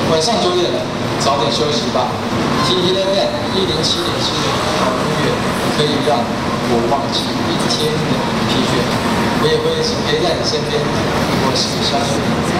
晚上9点了，早点休息吧。TTFM 107.7好音乐可以让我忘记一天的疲倦，我也会一直陪在你身边。我是小雪。